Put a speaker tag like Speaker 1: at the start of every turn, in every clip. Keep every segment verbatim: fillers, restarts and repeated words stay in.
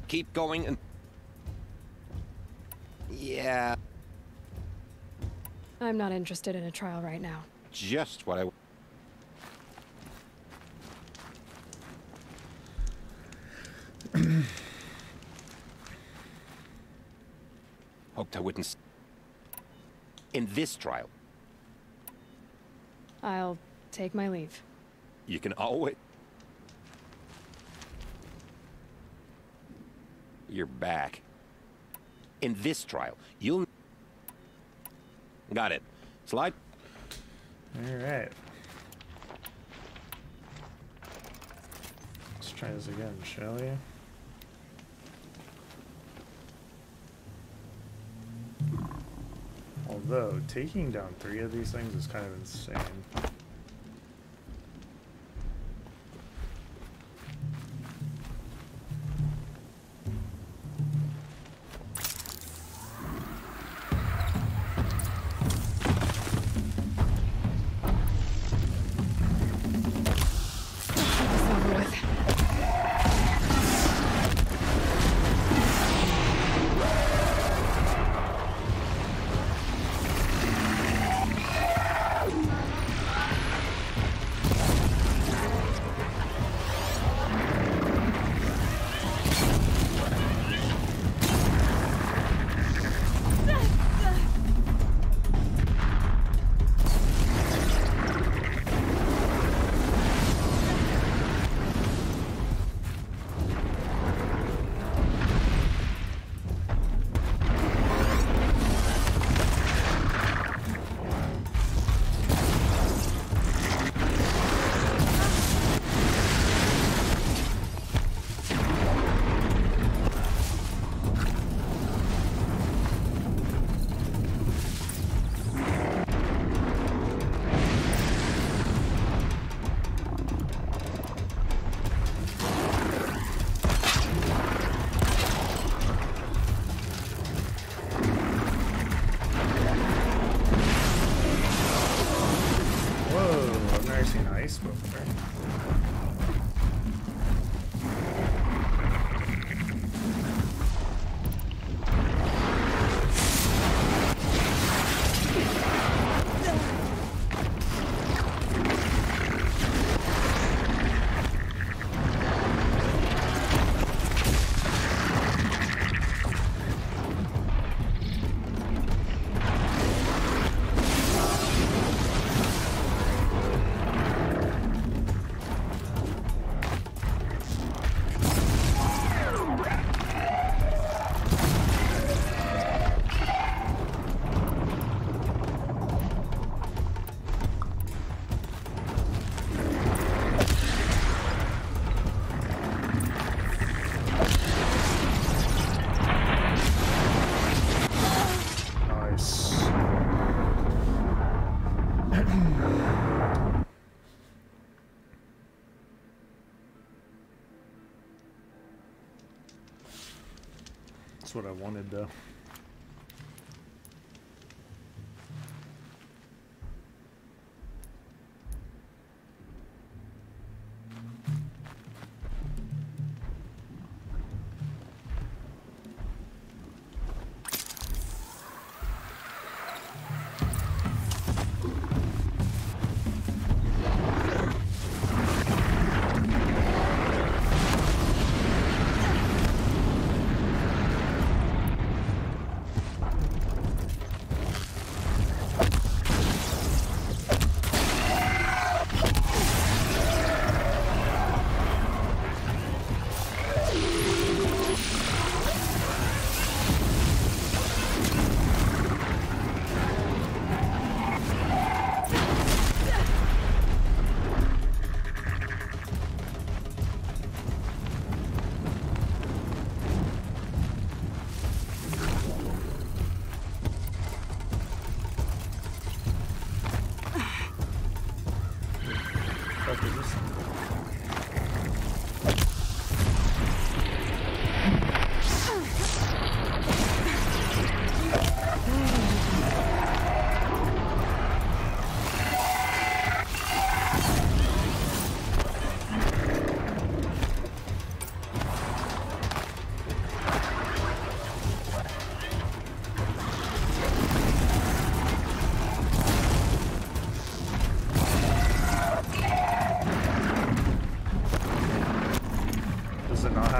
Speaker 1: keep going and... Yeah...
Speaker 2: I'm not interested in a trial right now.
Speaker 1: Just what I... Hoped I wouldn't... In this trial.
Speaker 2: I'll take my leave.
Speaker 1: You can always... You're back. In this trial, you'll... Got it. Slide.
Speaker 3: All right. Let's try this again, shall we? Although, taking down three of these things is kind of insane. That's what I wanted, though.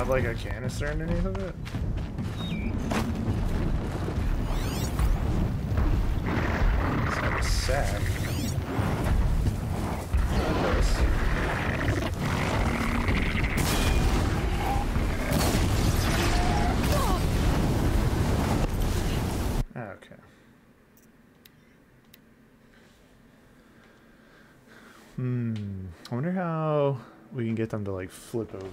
Speaker 3: have like a canister underneath of it? It's got a sack. Okay. Hmm. I wonder how we can get them to like flip over.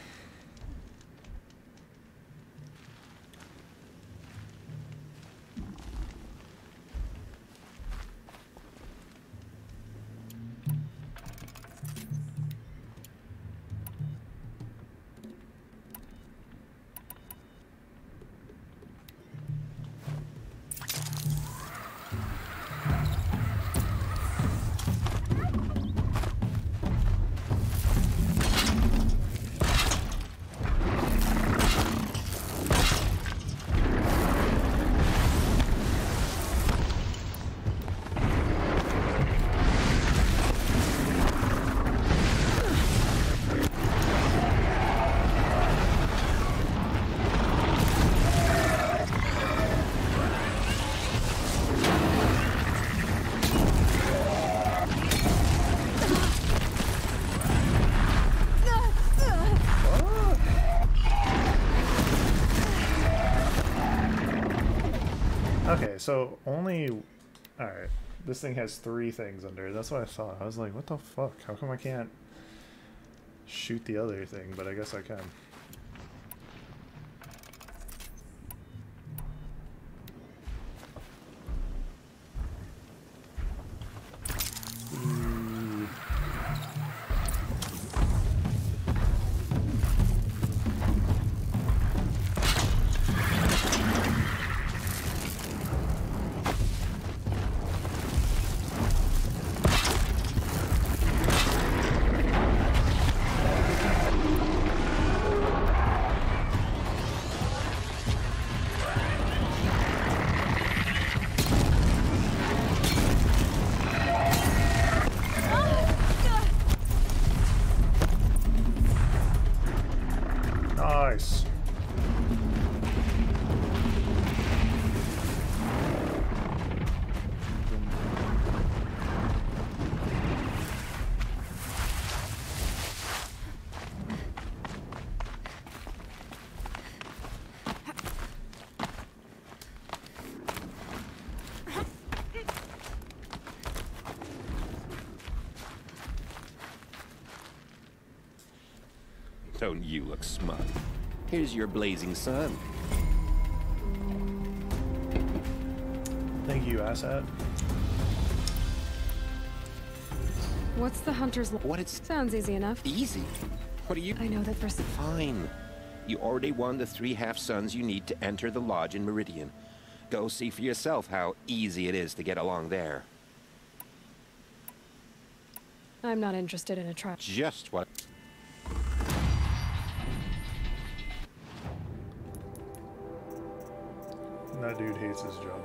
Speaker 3: Okay, so only... Alright, this thing has three things under it. That's what I thought. I was like, what the fuck? How come I can't shoot the other thing? But I guess I can. Nice.
Speaker 1: Don't you look smug? Here's your blazing sun.
Speaker 3: Thank you, asshat.
Speaker 2: What's the hunter's...
Speaker 1: What it's...
Speaker 2: Sounds easy enough.
Speaker 1: Easy? What are you...
Speaker 2: I know that for...
Speaker 1: Fine. You already won the three half-suns you need to enter the lodge in Meridian. Go see for yourself how easy it is to get along there.
Speaker 2: I'm not interested in a trial.
Speaker 1: Just what...
Speaker 3: That dude hates his job.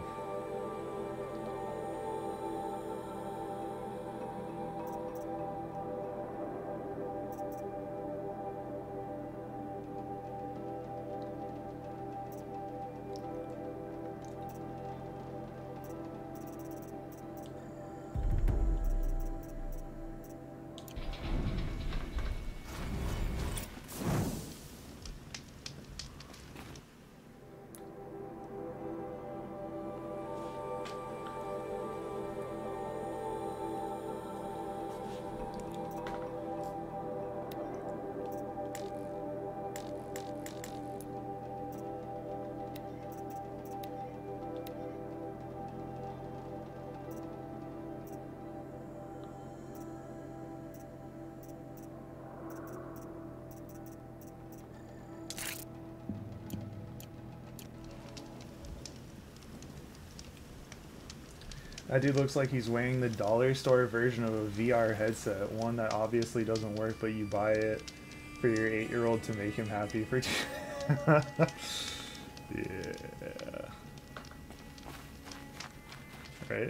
Speaker 3: That dude looks like he's weighing the dollar store version of a V R headset. One that obviously doesn't work, but you buy it for your eight-year-old to make him happy for two. Yeah. Right?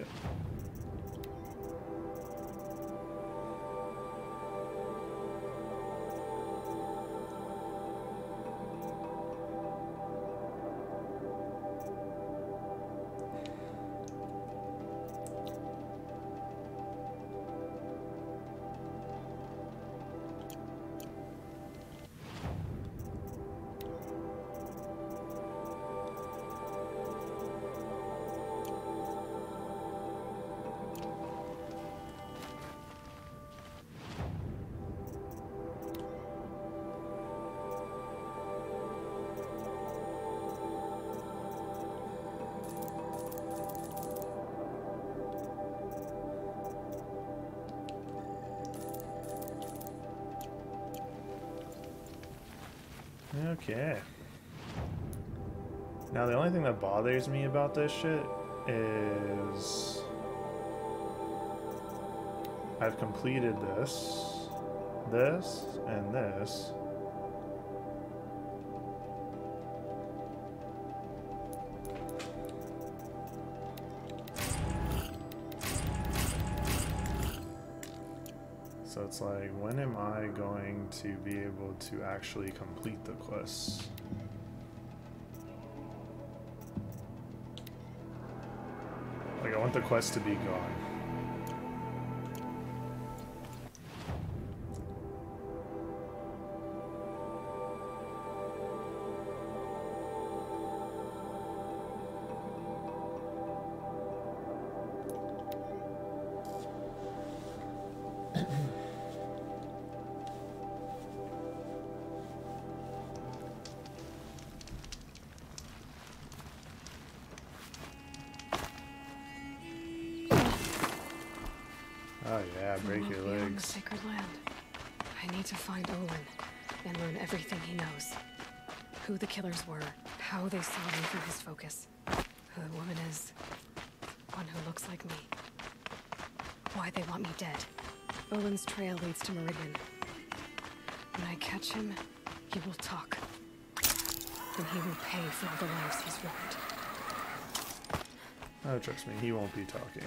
Speaker 3: Okay. Now the only thing that bothers me about this shit is I've completed this, this, and this. So it's like, when am I going to be able to actually complete the quests? Like, I want the quest to be gone. Oh yeah, break your
Speaker 2: Beyond the
Speaker 3: legs.
Speaker 2: sacred land. I need to find Olin and learn everything he knows. Who the killers were, how they saw me through his focus, who the woman is, one who looks like me, why they want me dead. Olin's trail leads to Meridian. When I catch him, he will talk. And he will pay for all the lives he's ruined.
Speaker 3: Oh, trust me, he won't be talking.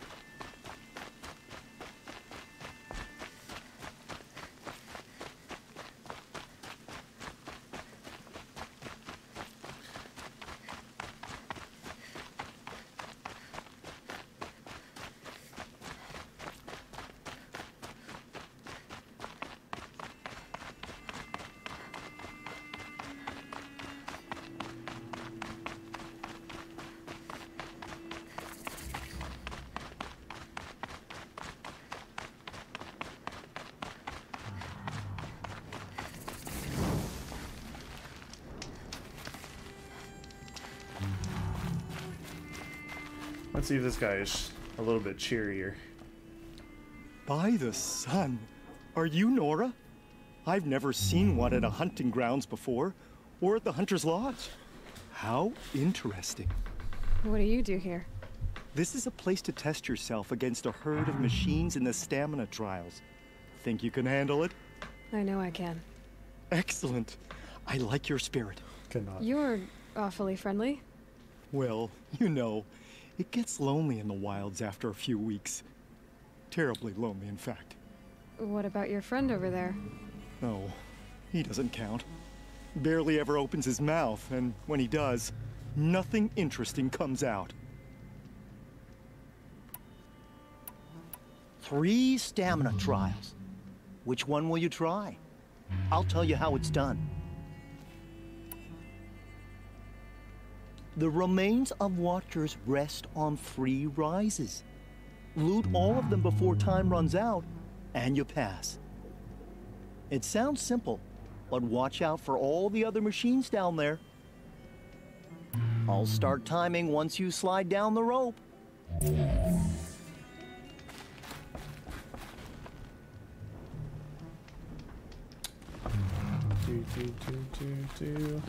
Speaker 3: Let's see if this guy is a little bit cheerier.
Speaker 4: By the sun! Are you Nora? I've never seen one at a hunting grounds before, or at the Hunter's Lodge. How interesting.
Speaker 2: What do you do here?
Speaker 4: This is a place to test yourself against a herd of machines in the stamina trials. Think you can handle it?
Speaker 2: I know I can.
Speaker 4: Excellent. I like your spirit.
Speaker 3: Cannot.
Speaker 2: You're awfully friendly.
Speaker 4: Well, you know, it gets lonely in the wilds after a few weeks. Terribly lonely, in fact.
Speaker 2: What about your friend over there?
Speaker 4: Oh, he doesn't count. Barely ever opens his mouth, and when he does, nothing interesting comes out.
Speaker 5: Three stamina trials. Which one will you try? I'll tell you how it's done. The remains of watchers rest on three rises. Loot all of them before time runs out, and you pass. It sounds simple, but watch out for all the other machines down there. I'll start timing once you slide down the rope.
Speaker 3: Do, do, do, do, do.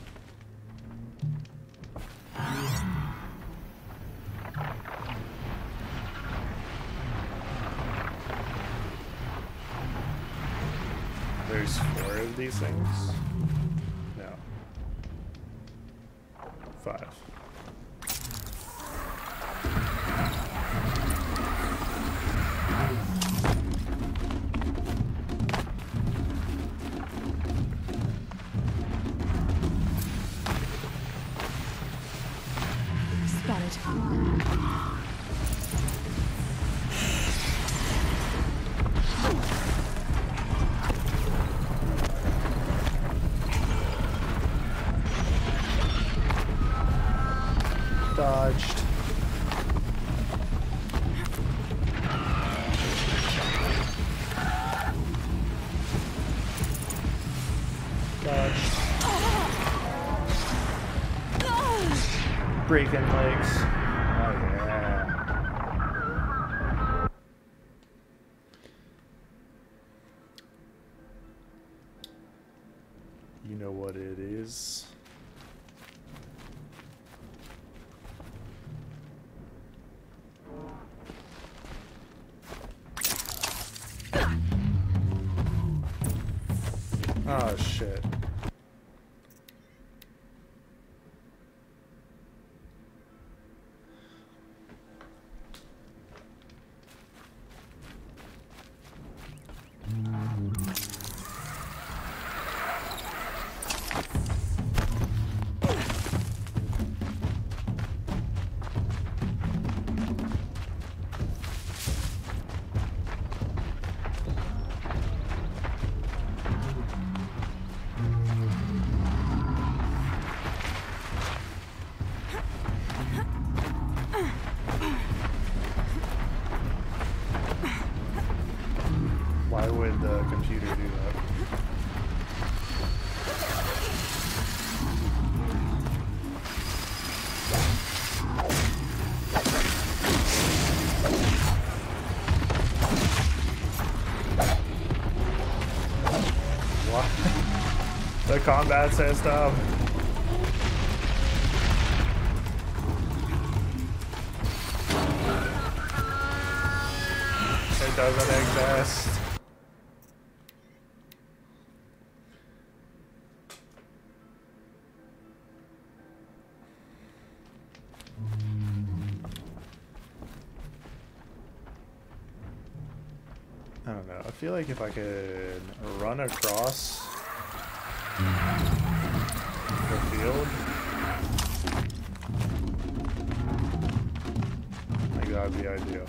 Speaker 3: There's four of these things? No. Five.
Speaker 2: Spotted.
Speaker 3: Dodged. Dodged. Breaking legs. Oh yeah. You know what it is. Oh shit. Why would the computer do that? What? The combat system. It doesn't exist. I don't know. I feel like if I could run across the field, I think that would be ideal.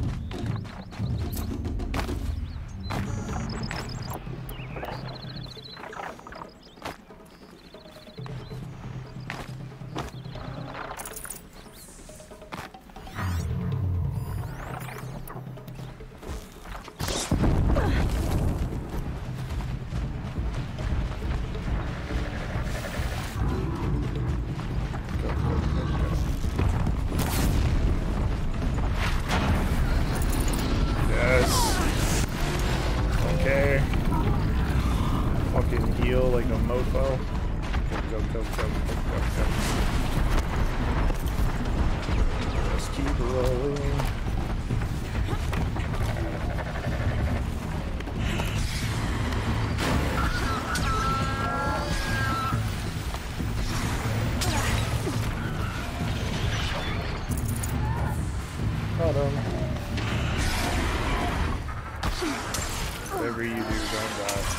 Speaker 3: Whatever you do, don't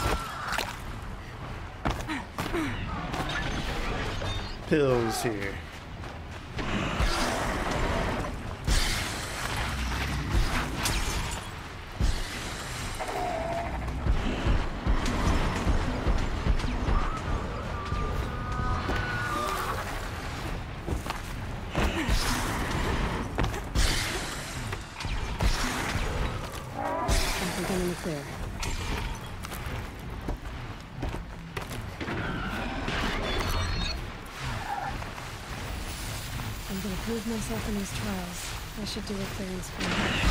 Speaker 3: die. Pills here.
Speaker 2: Prove myself in these trials. I should do a clearance for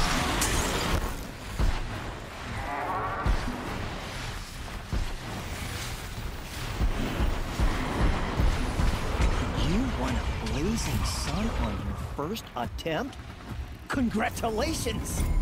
Speaker 5: You won a blazing sun on your first attempt? Congratulations!